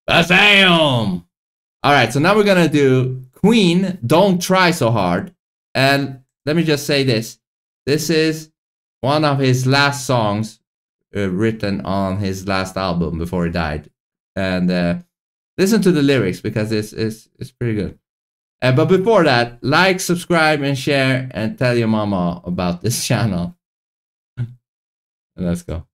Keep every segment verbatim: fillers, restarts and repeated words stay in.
Damn! Alright, so now we're gonna do Queen, Don't Try So Hard. And let me just say this. This is one of his last songs uh, written on his last album before he died. And uh, listen to the lyrics because it's, it's, it's pretty good. Uh, but before that, like, subscribe, and share, and tell your mama about this channel. Let's go.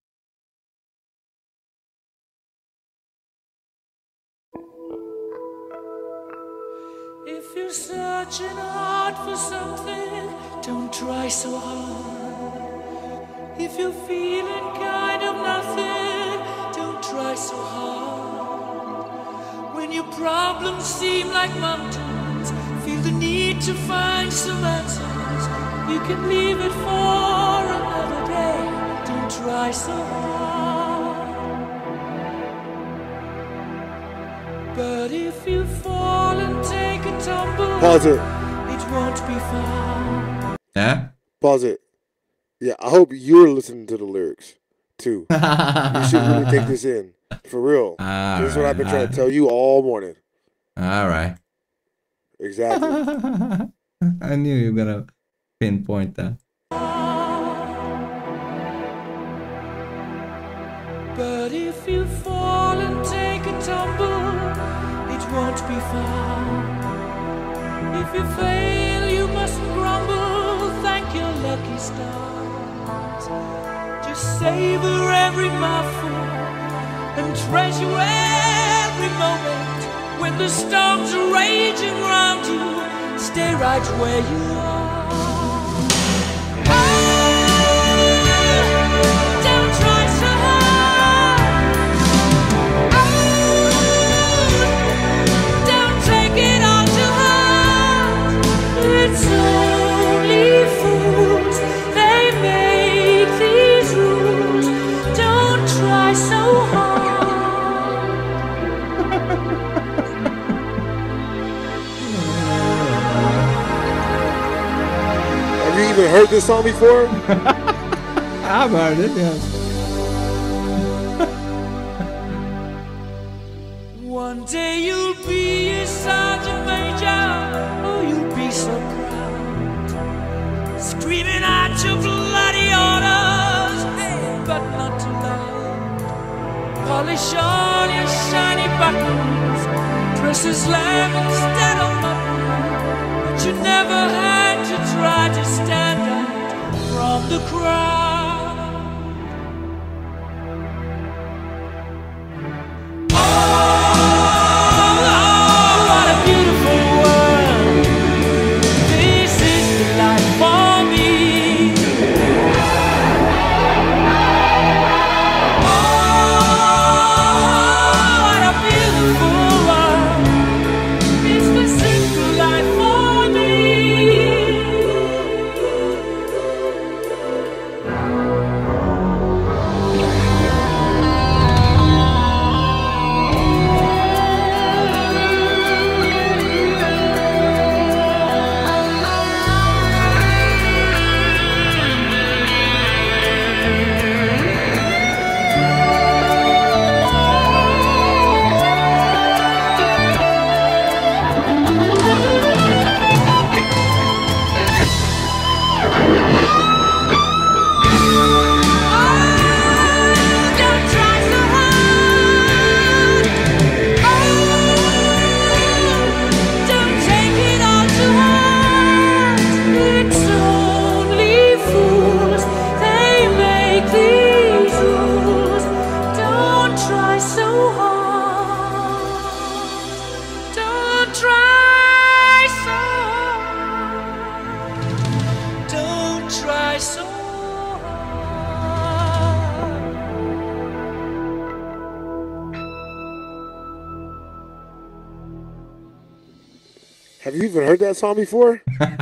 If you're searching hard for something, don't try so hard. If you're feeling kind of nothing, don't try so hard. When your problems seem like mountains, feel the need to find some answers, you can leave it for another day. Don't try so hard. But if you fall and take a tumble, pause it. It won't be fun. Yeah? Pause it. Yeah, I hope you're listening to the lyrics too. You should really take this in. For real. All this is right, what I've been trying right. to tell you all morning. All right. Exactly. I knew you were going to pinpoint that. But if you fall and take a tumble, it won't be fun. If you fail, you mustn't grumble. Thank your lucky stars. Just savor every mouthful and treasure every moment. When the storms are raging round you, stay right where you are. Don't try so hard. Don't take it all to heart. It's only fools, they make these rules. Don't try so hard. Have you even heard this song before? I've heard it, yes. One day you'll be a sergeant major, oh, you'll be so proud, screaming out your bloody orders, hey, but not too loud. Polish all your shiny buttons, press a slam instead of button, but you never had to try to stand out from the crowd. Have you even heard that song before?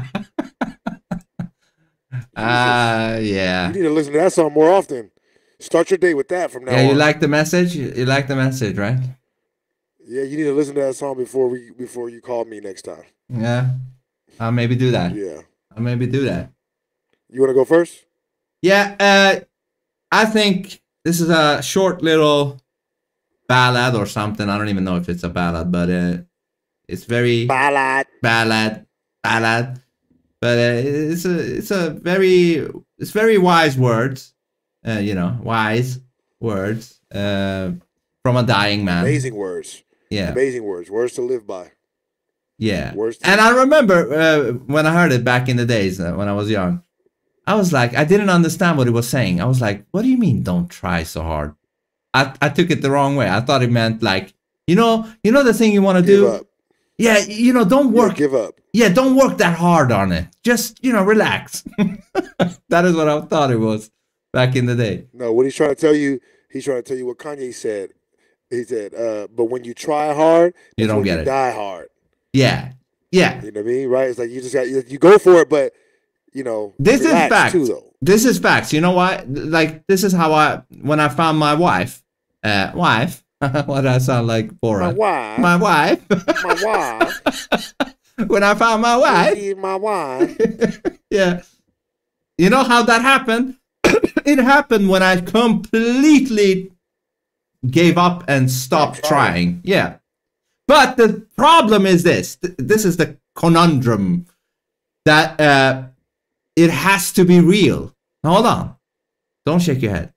Ah, uh, yeah. You need to listen to that song more often. Start your day with that from now on. Yeah, you like the message? You like the message, right? Yeah, you need to listen to that song before we before you call me next time. Yeah. I'll maybe do that. Yeah. I'll maybe do that. You want to go first? Yeah, uh, I think this is a short little ballad or something. I don't even know if it's a ballad, but uh, it's very Ballad. ballad, ballad. But uh, it's a it's a very it's very wise words, uh, you know, wise words uh, from a dying man. Amazing words. Yeah, Amazing words. Words to live by. yeah. Words to And I remember uh, when I heard it back in the days uh, when I was young, I was like, I didn't understand what he was saying. I was like, what do you mean, don't try so hard? I I took it the wrong way. I thought it meant like, you know, you know the thing you want to give do. up. Yeah, you know, don't Yeah, work. give up. Yeah, don't work that hard on it. Just, you know, relax. That is what I thought it was back in the day. No, what he's trying to tell you, he's trying to tell you what Kanye said. He said, uh, but when you try hard, You that's don't when get you it. die hard. Yeah, yeah. You know what I mean? Right? It's like you just got you, you go for it, but you know, This is relax fact. too, though. This is facts. You know why? Like, this is how I, when I found my wife, uh, wife, what did I sound like, My Borat? wife, My wife. my wife, When I found my wife. She's my wife. Yeah. You know how that happened? It happened when I completely gave up and stopped Stop trying. trying. Yeah. But the problem is this. Th- This is the conundrum that uh, it has to be real. Now, hold on. Don't shake your head.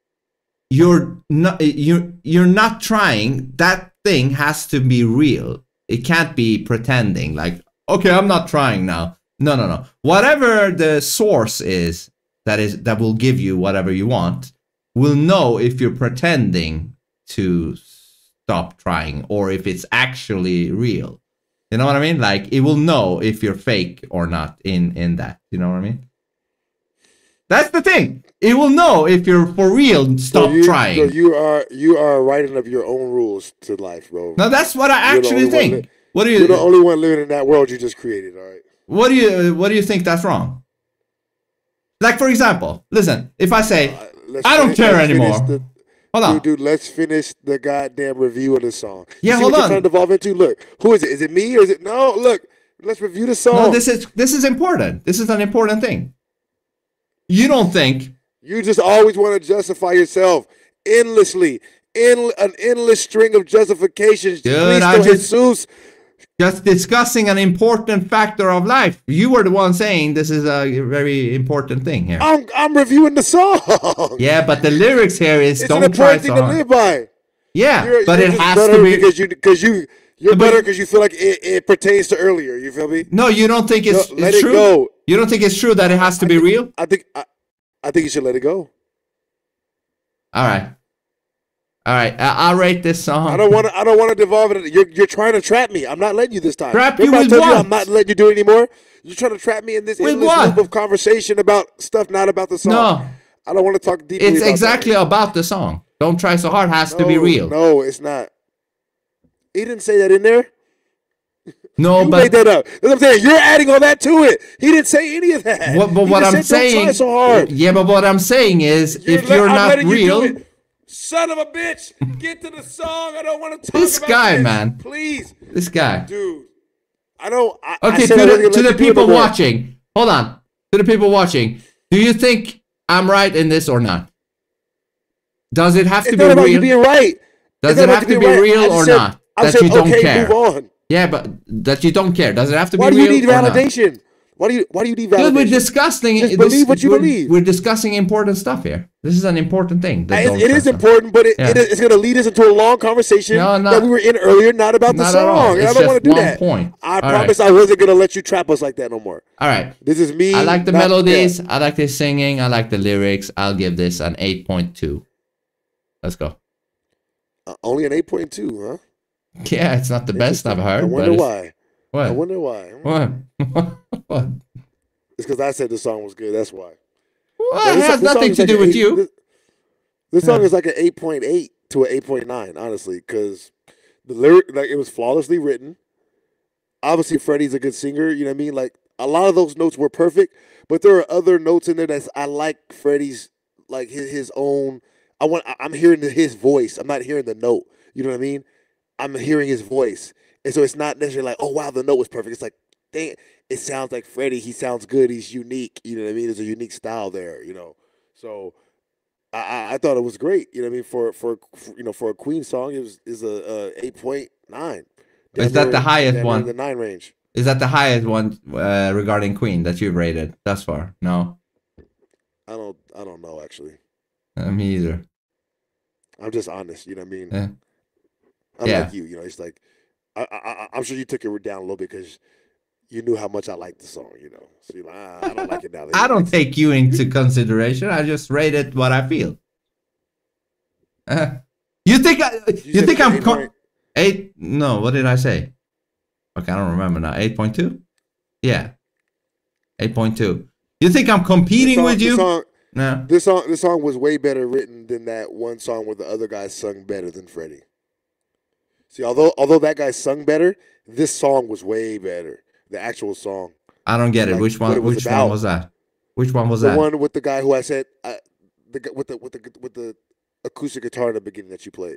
You're not you're you're not trying. That thing has to be real. It can't be pretending like, okay, I'm not trying now. No, no, no. Whatever the source is that is that will give you whatever you want will know if you're pretending to stop trying or if it's actually real. You know what I mean? Like, it will know if you're fake or not in in that. You know what I mean? That's the thing. It will know if you're for real. Stop so you, trying. So you are you are writing up your own rules to life, bro. No, that's what I You're the actually only one think. li- What do You're the you only one living in that world you just created. All right. what do you what do you think that's wrong? Like, for example, listen, if I say, Uh, let's I don't finish- care let's finish anymore. the- hold on. Dude, dude, let's finish the goddamn review of the song. You Yeah, see hold what you're on. trying to devolve into? Look, who is it? Is it me or is it no? Look, let's review the song. No, this is this is important. This is an important thing. You don't think You just always want to justify yourself endlessly, in an endless string of justifications. Dude, Cristo I just- Jesus. just discussing an important factor of life. You were the one saying this is a very important thing here. I'm I'm reviewing the song. Yeah, but the lyrics here is it's an don't try important so thing to hard. live by. Yeah, You're, but you're it just has better to be. because you because you you're But- better because you feel like it, it pertains to earlier. You feel me? No, you don't think it's, No, let it's it true. go. You don't think it's true that it has to be real. I think I, I think you should let it go. All right, all right. I- I'll rate this song. I don't want to. I don't want to devolve it. You're you're trying to trap me. I'm not letting you this time. Trap you Remember I with told you what? I'm not letting you do it anymore. You're trying to trap me in this With endless what? loop of conversation about stuff not about the song. No, I don't want to talk deeply. it's about exactly that. about the song. Don't try so hard has to No, be real. No, No, it's not. He didn't say that in there. You but made that up. That's what I'm saying. You're adding all that to it. He didn't say any of that. what, but He what just I'm said, "Don't saying, try so hard." yeah, but what I'm saying is, You're if let- you're I'm not letting you do real, it. Son of a bitch, get to the song. I don't want to talk This about guy, this. man. Please, this guy. dude. I don't. I, I Okay, to said I wasn't the gonna to let the you do it people no more. watching, hold on. To the people watching, do you think I'm right in this or not? Does it have It's to not be about you real? being right. Does It's it not have about to be being right. I real just or said- not? I That said, you don't okay, care. move on. Yeah, but that you don't care. Does it have to Why be do you real need or not? validation? Why do you Why do you need Dude, we're validation? discussing Just this- believe what you we're, believe. We're discussing important stuff here. This is an important thing. the It- don't it is trust them. important, but it, Yeah. it is, it's going to lead us into a long conversation No, not- that we were in earlier, not about the Not at all. song. It's I don't just want to do one that. point. I All promise right. I wasn't going to let you trap us like that no more. All right. This is me. I like the not- melodies. yeah. I like the singing. I like the lyrics. I'll give this an eight point two. Let's go. Uh, only an eight point two, huh? Yeah, it's not the best I've heard. I but wonder it's- why. What? I wonder why. What? What? It's because I said the song was good. That's why. Well, No, it this- has this song nothing is to like do an with eight- you. This, this song Yeah. is like an eight point eight to an eight point nine, honestly, because the lyric, like, it was flawlessly written. Obviously, Freddie's a good singer. You know what I mean? Like, a lot of those notes were perfect, but there are other notes in there that I like Freddie's, like his, his own. I want. I- I'm hearing his voice. I'm not hearing the note. You know what I mean? I'm hearing his voice, and so it's not necessarily like, oh wow, the note was perfect. It's like, dang, it sounds like Freddie. He sounds good. He's unique. You know what I mean? There's a unique style there. You know, so I, I I thought it was great. You know what I mean? For for, for you know for a Queen song, it was is a, a eight point nine. Is that the highest one? The nine range. Is that the highest one uh, regarding Queen that you've rated thus far? No. I don't. I don't know actually. Uh, me either. I'm just honest. You know what I mean? Yeah. I'm Yeah. like you. You know, it's like I, I, I'm sure you took it down a little bit because you knew how much I liked the song. You know, so you're like, ah, I don't like it now. I don't take you into consideration. I just rated what I feel. Uh, you think I, you, said think it's I'm eight co- point- eight? No, what did I say? Okay, I don't remember now. Eight point two. Yeah, eight point two. You think I'm competing song- with you? This song, No. this song, this song was way better written than that one song where the other guy sung better than Freddie. See, although although that guy sung better, this song was way better. The actual song. I don't get it. Like, Which what one? it was Which about. one was that? Which one was The that? one with the guy who I said, uh, the gu- with the with the with the acoustic guitar in the beginning that you played.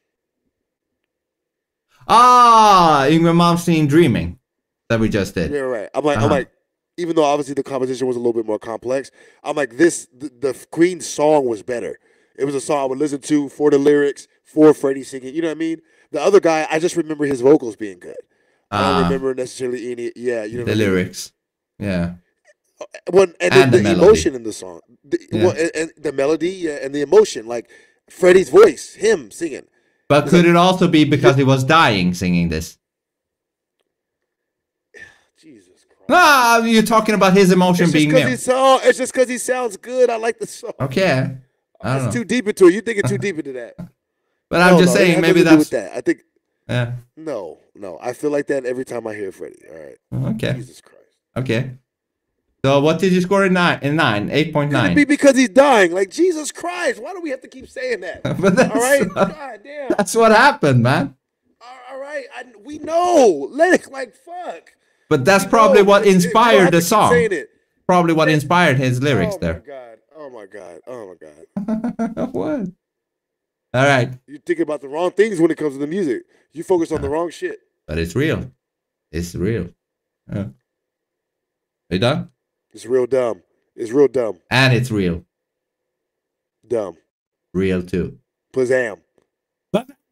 Ah, Ingrid Malmsteen Dreaming that we just did. Yeah, right. I'm like, Uh-huh. I'm like, even though obviously the composition was a little bit more complex, I'm like, this the, the Queen song was better. It was a song I would listen to for the lyrics, for Freddie singing. You know what I mean? The other guy, I just remember his vocals being good. I don't Ah, remember necessarily any. Yeah, you know the what I mean? lyrics. Yeah. Well, and, And the, the the melody. emotion in the song, the, Yeah. well, and, and the melody, yeah, and the emotion, like Freddie's voice, him singing. But It's could like- it also be because he was dying singing this? Jesus Christ! Ah, you're talking about his emotion It's just being because male. he sound. It's just because he sounds good. I like the song. Okay. I don't That's know. too deep into it. You thinking too deep into that? But I'm No, just no, it saying has maybe nothing to do that's with that. I think yeah. no, no. I feel like that every time I hear Freddie. All right. Okay. Jesus Christ. Okay. So what did you score in nine? In nine, eight point Could it nine. be because he's dying? Like Jesus Christ! Why do we have to keep saying that? But that's All right. God damn. that's what happened, man. All right. I, we know. Let it like fuck. But that's We probably know. what It's- it- we don't inspired have the to keep song. saying it. Probably what inspired his lyrics oh there. my god! Oh my god! Oh my god! What? All right, You think about the wrong things when it comes to the music. You focus on the wrong shit. but it's real. It's real. Yeah. Are you done? It's real dumb. It's real dumb. And it's real. Dumb. Real too. Plazam. But